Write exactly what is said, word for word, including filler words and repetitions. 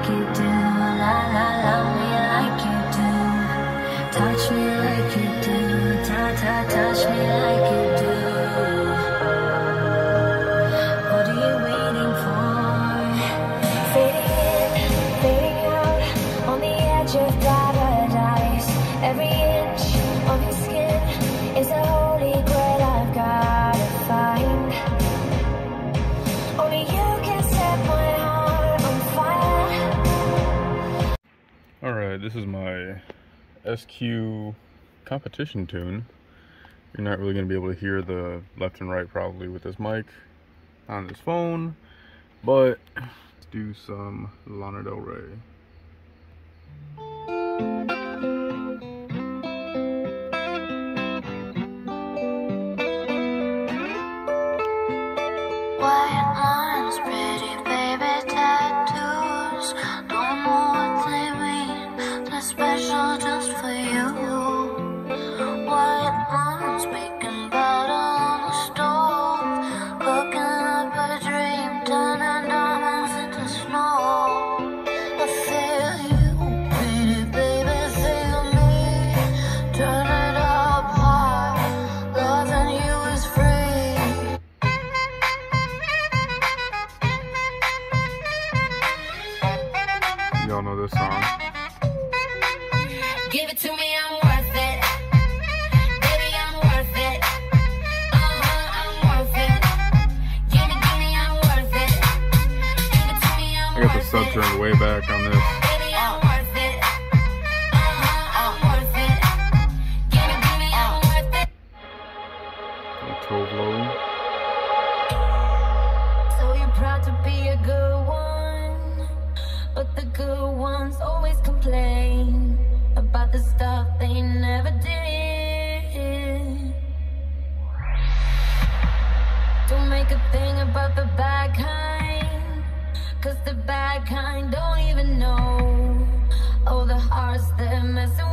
like you do. La la, love me like you do. Touch me like you do. Ta ta, touch me like you do. What are you waiting for? Fading in, fading out, on the edge of paradise. Every inch of your skin is a holy grail I've gotta find. Only you can set my heart on fire. Alright, this is my S Q competition tune. You're not really going to be able to hear the left and right probably with this mic on this phone, but let's do some Lana Del Rey. White lines, pretty baby tattoos. Don't know what they mean. They're special just for you. White lines, baking butter on the stove. Cooking up a dream, turning diamonds into snow. I feel you, pretty baby, feel me. Turn it up high. Loving you is free. Y'all know this song. Give it to me, I'm worth it. Baby, I'm worth it. Uh-huh, I'm worth it. Give it to me, I'm worth it. Give it to me, I'm I got the worth sub it. turned way back on this. Baby, I'm worth it. Uh-huh, I'm worth it. Give it to me, I'm worth it. Tove Lo. So you're proud to be a good one, but the good ones always complain about the stuff they never did. Don't make a thing about the bad kind, 'cause the bad kind don't even know all the hearts they're messing